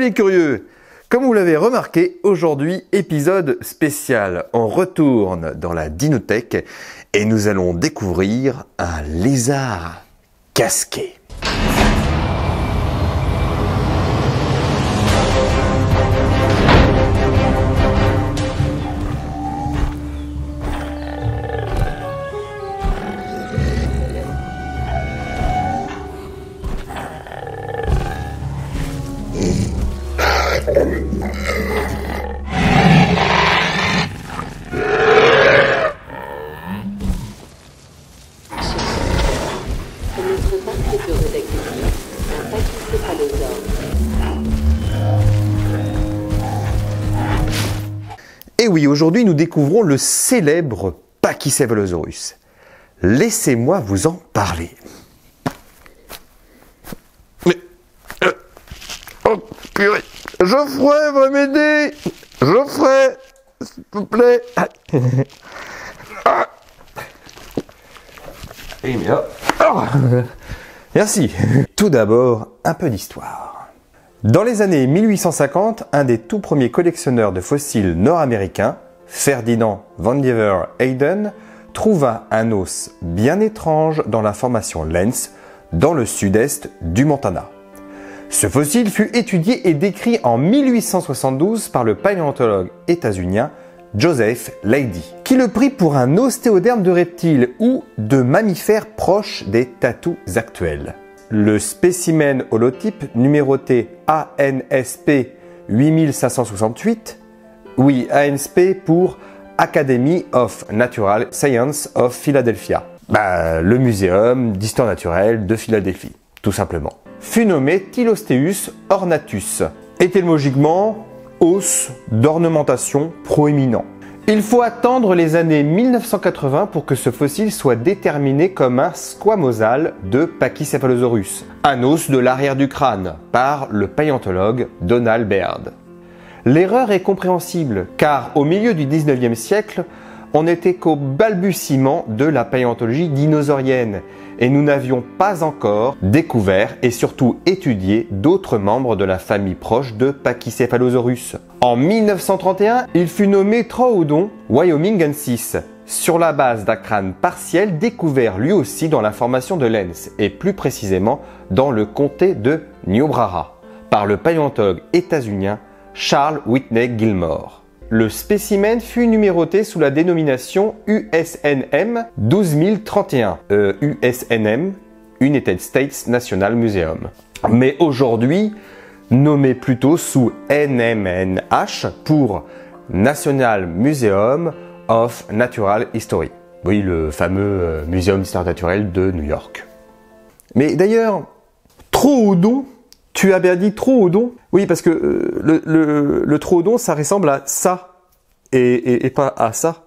les curieux, comme vous l'avez remarqué, aujourd'hui, épisode spécial. On retourne dans la dinothèque et nous allons découvrir un lézard casqué. Et oui, aujourd'hui nous découvrons le célèbre Pachycephalosaurus. Laissez-moi vous en parler. Oh purée, Geoffrey va m'aider. Geoffrey, s'il vous plaît. Et bien, merci. Tout d'abord, un peu d'histoire. Dans les années 1850, un des tout premiers collectionneurs de fossiles nord-américains, Ferdinand Vandiver Hayden, trouva un os bien étrange dans la formation Lens, dans le sud-est du Montana. Ce fossile fut étudié et décrit en 1872 par le paléontologue états-unien Joseph Leidy, qui le prit pour un ostéoderme de reptiles ou de mammifères proches des tatous actuels. Le spécimen holotype numéroté ANSP 8568, oui ANSP pour Academy of Natural Science of Philadelphia, le muséum d'histoire naturelle de Philadelphie, tout simplement, fut nommé Tylosteus ornatus, étymologiquement os d'ornementation proéminent. Il faut attendre les années 1980 pour que ce fossile soit déterminé comme un squamosal de Pachycephalosaurus, un os de l'arrière du crâne, par le paléontologue Donald Baird. L'erreur est compréhensible, car au milieu du 19e siècle, on n'était qu'au balbutiement de la paléontologie dinosaurienne, et nous n'avions pas encore découvert et surtout étudié d'autres membres de la famille proche de Pachycephalosaurus. En 1931, il fut nommé Troodon wyomingensis, sur la base d'un crâne partiel découvert lui aussi dans la formation de Lens, et plus précisément dans le comté de Niobrara, par le paléontologue états-unien Charles Whitney Gilmore. Le spécimen fut numéroté sous la dénomination USNM 12031, USNM, United States National Museum, mais aujourd'hui nommé plutôt sous NMNH pour National Museum of Natural History. Oui, le fameux Muséum d'histoire naturelle de New York. Mais d'ailleurs, Troodon, tu as bien dit Troodon? Oui, parce que le Troodon, ça ressemble à ça, et pas à ça.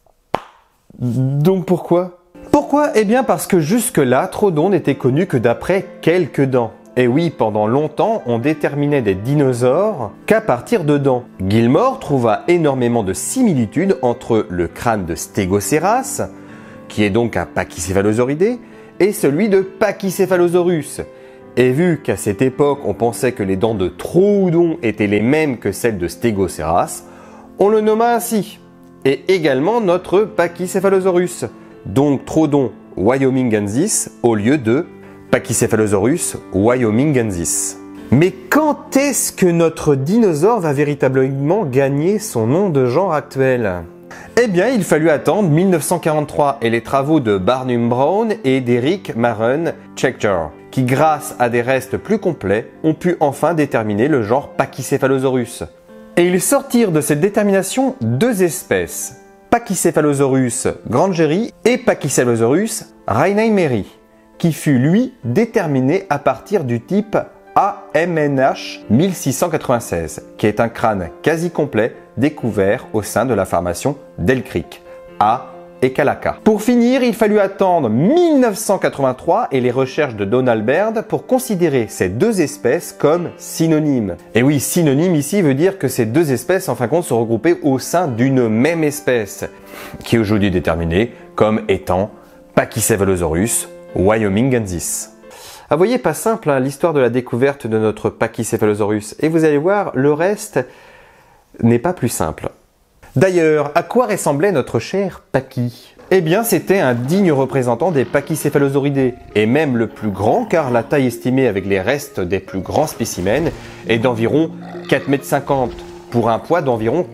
Donc pourquoi? Pourquoi? Eh bien parce que jusque-là, Troodon n'était connu que d'après quelques dents. Et oui, pendant longtemps, on déterminait des dinosaures qu'à partir de dents. Gilmore trouva énormément de similitudes entre le crâne de Stegoceras, qui est donc un pachycéphalosauridé, et celui de Pachycephalosaurus. Et vu qu'à cette époque, on pensait que les dents de Troodon étaient les mêmes que celles de Stegoceras, on le nomma ainsi. Et également notre Pachycephalosaurus, donc Troodon wyomingensis au lieu de Pachycephalosaurus wyomingensis. Mais quand est-ce que notre dinosaure va véritablement gagner son nom de genre actuel? Eh bien, il fallut attendre 1943 et les travaux de Barnum Brown et d'Eric Maren Schechter, qui grâce à des restes plus complets, ont pu enfin déterminer le genre Pachycephalosaurus. Et ils sortirent de cette détermination deux espèces, Pachycephalosaurus grangeri et Pachycephalosaurus raineyeri, qui fut lui déterminé à partir du type AMNH 1696, qui est un crâne quasi complet découvert au sein de la formation d'Ell Creek, à Ekalaka. Pour finir, il fallut attendre 1983 et les recherches de Donald Baird pour considérer ces deux espèces comme synonymes. Et oui, synonyme ici veut dire que ces deux espèces en fin de compte sont regroupées au sein d'une même espèce, qui est aujourd'hui déterminée comme étant Pachycephalosaurus wyomingensis. Ah, vous voyez, pas simple hein, l'histoire de la découverte de notre Pachycephalosaurus. Et vous allez voir, le reste n'est pas plus simple. D'ailleurs, à quoi ressemblait notre cher Pachy? Eh bien, c'était un digne représentant des Pachycéphalosauridés, et même le plus grand car la taille estimée avec les restes des plus grands spécimens est d'environ 4,50 m pour un poids d'environ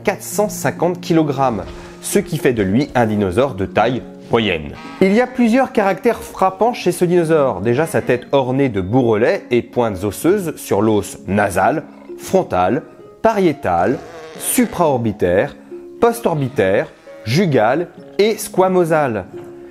450 kg, ce qui fait de lui un dinosaure de taille moyenne. Il y a plusieurs caractères frappants chez ce dinosaure. Déjà sa tête ornée de bourrelets et pointes osseuses sur l'os nasal, frontal, pariétal, supraorbitaire, postorbitaire, jugal et squamosal.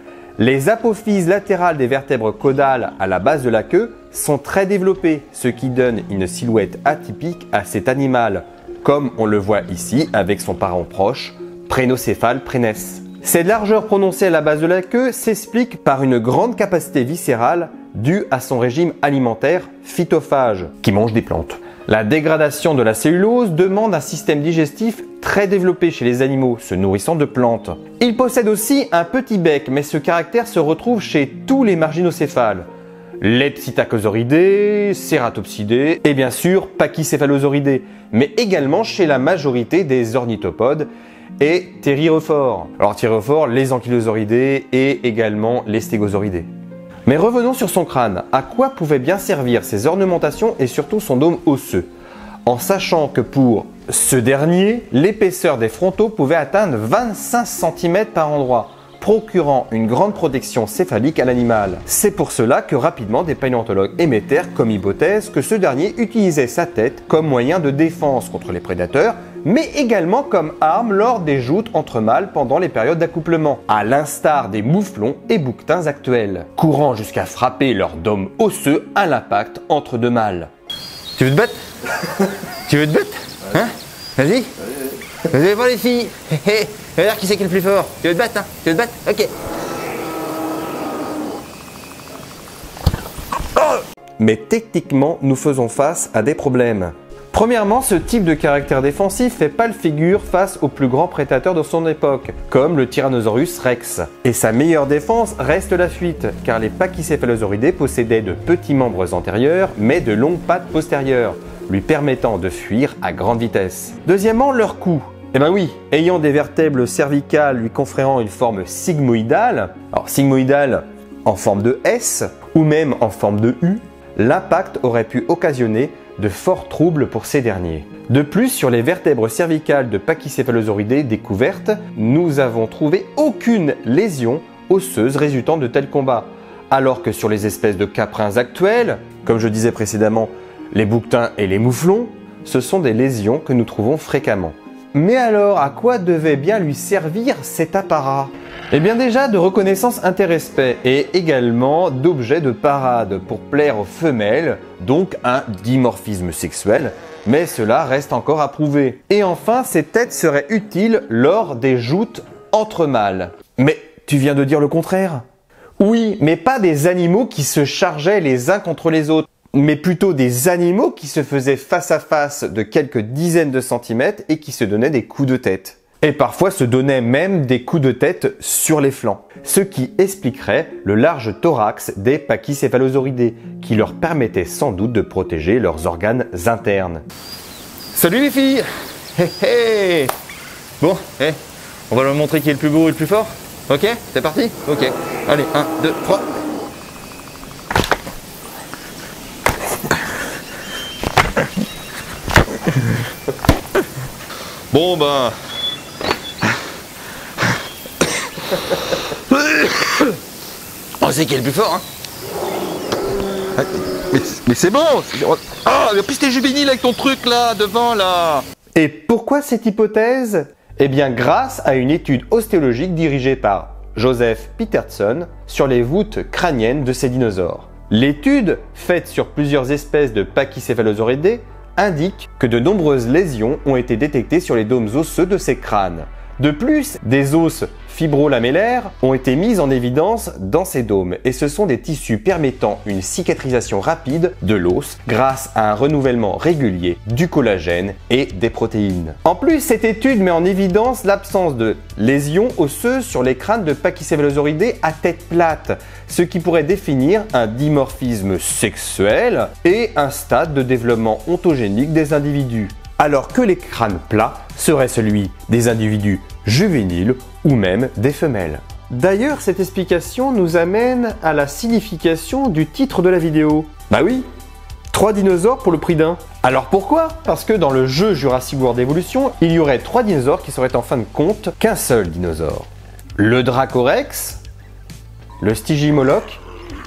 Les apophyses latérales des vertèbres caudales à la base de la queue sont très développées, ce qui donne une silhouette atypique à cet animal, comme on le voit ici avec son parent proche, Prénocéphale prénès. Cette largeur prononcée à la base de la queue s'explique par une grande capacité viscérale due à son régime alimentaire phytophage, qui mange des plantes. La dégradation de la cellulose demande un système digestif très développé chez les animaux se nourrissant de plantes. Il possède aussi un petit bec, mais ce caractère se retrouve chez tous les marginocéphales. Les Psittacosauridés, Cératopsidés et bien sûr Pachycéphalosauridés, mais également chez la majorité des ornithopodes et Théryrophores. Alors Théryrophores, les Ankylosauridés et également les Stégosauridés. Mais revenons sur son crâne. À quoi pouvaient bien servir ses ornementations et surtout son dôme osseux? En sachant que pour ce dernier, l'épaisseur des frontaux pouvait atteindre 25 cm par endroit, procurant une grande protection céphalique à l'animal. C'est pour cela que rapidement des paléontologues émettèrent comme hypothèse que ce dernier utilisait sa tête comme moyen de défense contre les prédateurs, mais également comme arme lors des joutes entre mâles pendant les périodes d'accouplement, à l'instar des mouflons et bouquetins actuels, courant jusqu'à frapper leur dôme osseux à l'impact entre deux mâles. Tu veux te battre? Tu veux te battre? Hein? Vas-y. Vous allez voir les filles. On va voir qui c'est qui est le plus fort. Tu veux te battre, hein? Tu veux te battre? Ok. Mais techniquement, nous faisons face à des problèmes. Premièrement, ce type de caractère défensif fait pâle figure face aux plus grands prédateurs de son époque, comme le Tyrannosaurus rex. Et sa meilleure défense reste la fuite, car les Pachycéphalosauridés possédaient de petits membres antérieurs, mais de longues pattes postérieures, lui permettant de fuir à grande vitesse. Deuxièmement, leur cou. Eh ben oui, ayant des vertèbres cervicales lui conférant une forme sigmoïdale, alors sigmoïdale en forme de S ou même en forme de U, l'impact aurait pu occasionner de forts troubles pour ces derniers. De plus, sur les vertèbres cervicales de Pachycéphalosauridés découvertes, nous avons trouvé aucune lésion osseuse résultant de tels combats, alors que sur les espèces de caprins actuels, comme je disais précédemment, les bouquetins et les mouflons, ce sont des lésions que nous trouvons fréquemment. Mais alors, à quoi devait bien lui servir cet apparat? Eh bien déjà de reconnaissance interespèce et également d'objet de parade pour plaire aux femelles, donc un dimorphisme sexuel, mais cela reste encore à prouver. Et enfin, ces têtes seraient utiles lors des joutes entre mâles. Mais tu viens de dire le contraire? Oui, mais pas des animaux qui se chargeaient les uns contre les autres, mais plutôt des animaux qui se faisaient face à face de quelques dizaines de centimètres et qui se donnaient des coups de tête. Et parfois se donnaient même des coups de tête sur les flancs, ce qui expliquerait le large thorax des Pachycéphalosauridés, qui leur permettait sans doute de protéger leurs organes internes. Salut les filles! Bon, on va leur montrer qui est le plus beau et le plus fort? Ok, c'est parti? Ok, allez, 1, 2, 3... Bon ben... On sait qui est le plus fort, hein. Mais c'est bon. Ah, mais en plus t'es juvénile avec ton truc là, devant là. Et pourquoi cette hypothèse? Eh bien grâce à une étude ostéologique dirigée par Joseph Peterson sur les voûtes crâniennes de ces dinosaures. L'étude, faite sur plusieurs espèces de Pachycéphalosauridés, indique que de nombreuses lésions ont été détectées sur les dômes osseux de ces crânes, De plus, des os fibrolamellaires ont été mis en évidence dans ces dômes et ce sont des tissus permettant une cicatrisation rapide de l'os grâce à un renouvellement régulier du collagène et des protéines. En plus, cette étude met en évidence l'absence de lésions osseuses sur les crânes de pachycéphalosauridés à tête plate, ce qui pourrait définir un dimorphisme sexuel et un stade de développement ontogénique des individus, alors que les crânes plats seraient celui des individus juvéniles ou même des femelles. D'ailleurs, cette explication nous amène à la signification du titre de la vidéo. Bah oui, 3 dinosaures pour le prix d'un. Alors pourquoi? Parce que dans le jeu Jurassic World Evolution, il y aurait 3 dinosaures qui seraient en fin de compte qu'un seul dinosaure. Le Dracorex, le Stygimoloch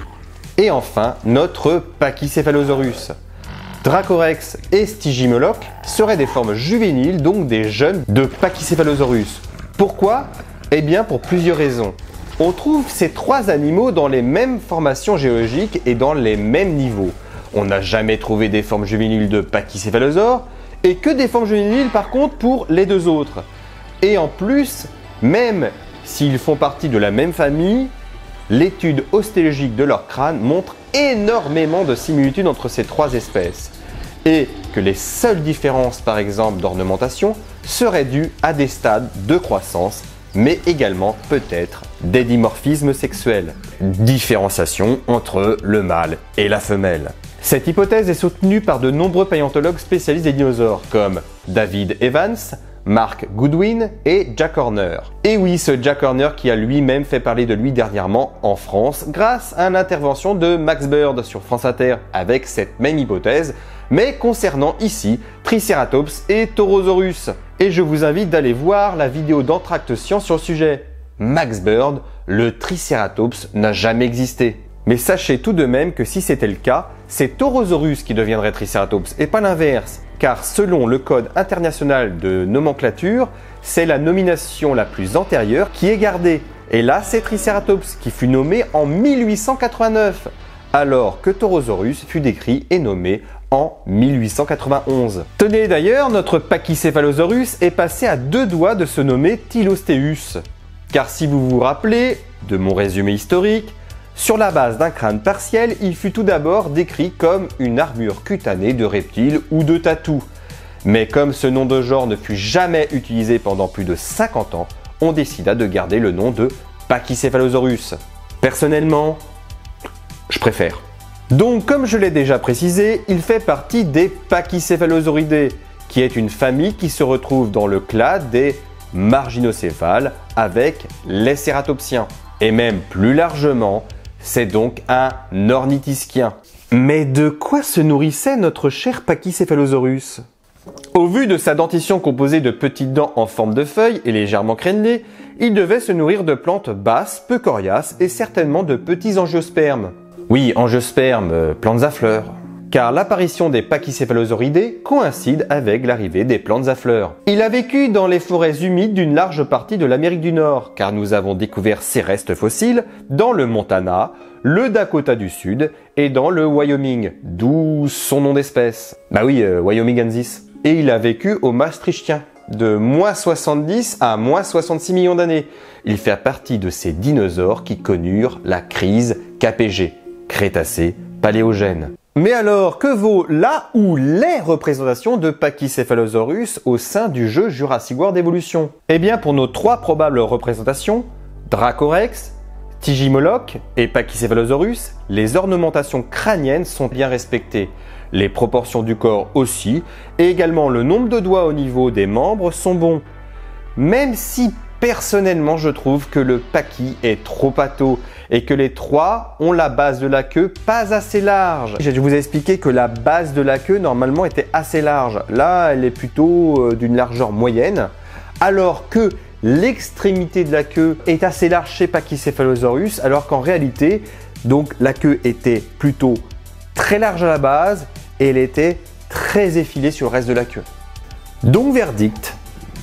et enfin notre Pachycephalosaurus. Dracorex et Stygimoloch seraient des formes juvéniles, donc des jeunes de Pachycephalosaurus. Pourquoi? Eh bien pour plusieurs raisons. On trouve ces 3 animaux dans les mêmes formations géologiques et dans les mêmes niveaux. On n'a jamais trouvé des formes juvéniles de pachycéphalosaures et que des formes juvéniles par contre pour les 2 autres. Et en plus, même s'ils font partie de la même famille, l'étude ostéologique de leur crâne montre énormément de similitudes entre ces 3 espèces et que les seules différences par exemple d'ornementation seraient dues à des stades de croissance mais également peut-être des dimorphismes sexuels. Différenciation entre le mâle et la femelle. Cette hypothèse est soutenue par de nombreux paléontologues spécialistes des dinosaures comme David Evans, Mark Goodwin et Jack Horner. Et oui, ce Jack Horner qui a lui-même fait parler de lui dernièrement en France grâce à l'intervention de Max Bird sur France Inter avec cette même hypothèse, mais concernant ici Triceratops et Taurosaurus. Et je vous invite d'aller voir la vidéo d'Entracte Science sur le sujet. Max Bird, le Triceratops n'a jamais existé. Mais sachez tout de même que si c'était le cas, c'est Taurosaurus qui deviendrait Triceratops et pas l'inverse. Car selon le Code international de nomenclature, c'est la nomination la plus antérieure qui est gardée. Et là, c'est Triceratops qui fut nommé en 1889, alors que Taurosaurus fut décrit et nommé en 1891. Tenez d'ailleurs, notre Pachycephalosaurus est passé à 2 doigts de se nommer Tylostéus. Car si vous vous rappelez de mon résumé historique, sur la base d'un crâne partiel, il fut tout d'abord décrit comme une armure cutanée de reptile ou de tatou. Mais comme ce nom de genre ne fut jamais utilisé pendant plus de 50 ans, on décida de garder le nom de Pachycephalosaurus. Personnellement, je préfère. Donc comme je l'ai déjà précisé, il fait partie des Pachycéphalosauridés, qui est une famille qui se retrouve dans le clade des marginocéphales avec les cératopsiens. Et même plus largement, c'est donc un ornithischien. Mais de quoi se nourrissait notre cher Pachycephalosaurus? Au vu de sa dentition composée de petites dents en forme de feuilles et légèrement crénelées, il devait se nourrir de plantes basses, peu coriaces et certainement de petits angiospermes. Oui, angiospermes, plantes à fleurs. Car l'apparition des Pachycéphalosauridés coïncide avec l'arrivée des plantes à fleurs. Il a vécu dans les forêts humides d'une large partie de l'Amérique du Nord, car nous avons découvert ses restes fossiles dans le Montana, le Dakota du Sud et dans le Wyoming, d'où son nom d'espèce. Bah oui, Wyomingensis. Et il a vécu au Maastrichtien, de -70 à -66 millions d'années. Il fait partie de ces dinosaures qui connurent la crise KPG, Crétacé-Paléogène. Mais alors, que vaut la ou les représentations de Pachycephalosaurus au sein du jeu Jurassic World Evolution? Eh bien, pour nos 3 probables représentations, Dracorex, Stygimoloch et Pachycephalosaurus, les ornementations crâniennes sont bien respectées. Les proportions du corps aussi, et également le nombre de doigts au niveau des membres sont bons. Même si personnellement je trouve que le Pachy est trop pâteau et que les 3 ont la base de la queue pas assez large. Je vous ai expliqué que la base de la queue normalement était assez large. Là, elle est plutôt d'une largeur moyenne, alors que l'extrémité de la queue est assez large chez Pachycephalosaurus, alors qu'en réalité, donc la queue était plutôt très large à la base et elle était très effilée sur le reste de la queue. Donc verdict,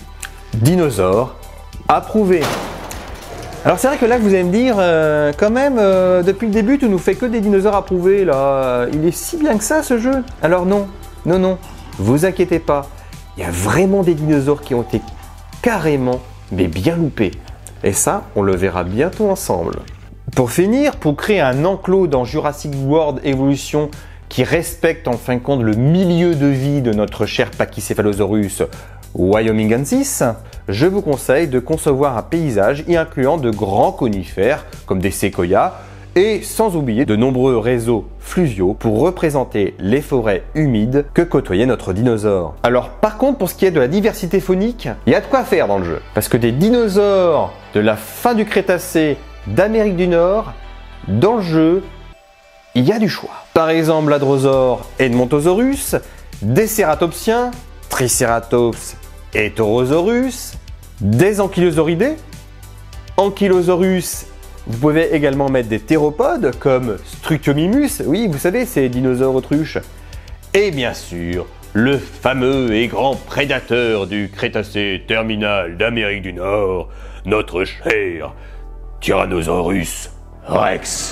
dinosaure approuvé. Alors c'est vrai que là vous allez me dire, quand même, depuis le début tu nous fais que des dinosaures approuvés là, il est si bien que ça ce jeu? Alors non, vous inquiétez pas, il y a vraiment des dinosaures qui ont été carrément mais bien loupé. Et ça, on le verra bientôt ensemble. Pour finir, pour créer un enclos dans Jurassic World Evolution qui respecte en fin de compte le milieu de vie de notre cher Pachycephalosaurus wyomingensis, je vous conseille de concevoir un paysage y incluant de grands conifères comme des séquoias et sans oublier de nombreux réseaux fluviaux pour représenter les forêts humides que côtoyait notre dinosaure. Alors par contre, pour ce qui est de la diversité faunique, il y a de quoi faire dans le jeu. Parce que des dinosaures de la fin du Crétacé d'Amérique du Nord, dans le jeu, il y a du choix. Par exemple, l'Hadrosaure Edmontosaurus, des cératopsiens, Triceratops et Taurosaurus, des ankylosauridés, Ankylosaurus. Vous pouvez également mettre des théropodes comme Struthiomimus, oui, vous savez, ces dinosaures autruches. Et bien sûr, le fameux et grand prédateur du Crétacé terminal d'Amérique du Nord, notre cher Tyrannosaurus Rex.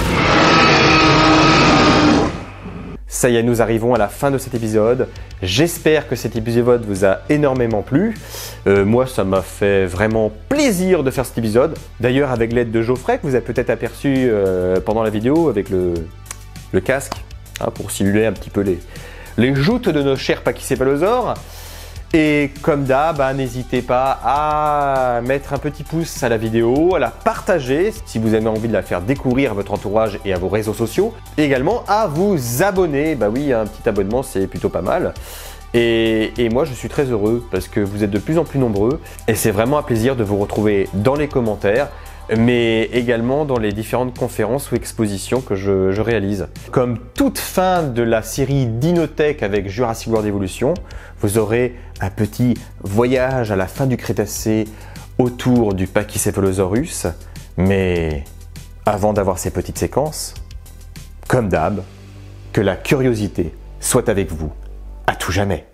Ça y est, nous arrivons à la fin de cet épisode. J'espère que cet épisode vous a énormément plu. Moi, ça m'a fait vraiment plaisir de faire cet épisode. D'ailleurs, avec l'aide de Geoffrey, que vous avez peut-être aperçu pendant la vidéo, avec le casque, hein, pour simuler un petit peu les joutes de nos chers pachycéphalosaures. Et comme d'hab, n'hésitez pas à mettre un petit pouce à la vidéo, à la partager si vous avez envie de la faire découvrir à votre entourage et à vos réseaux sociaux. Et également à vous abonner. Bah oui, un petit abonnement, c'est plutôt pas mal. Et moi, je suis très heureux parce que vous êtes de plus en plus nombreux. Et c'est vraiment un plaisir de vous retrouver dans les commentaires, mais également dans les différentes conférences ou expositions que je réalise. Comme toute fin de la série Dinotech avec Jurassic World Evolution, vous aurez un petit voyage à la fin du Crétacé autour du Pachycephalosaurus. Mais avant d'avoir ces petites séquences, comme d'hab, que la curiosité soit avec vous à tout jamais.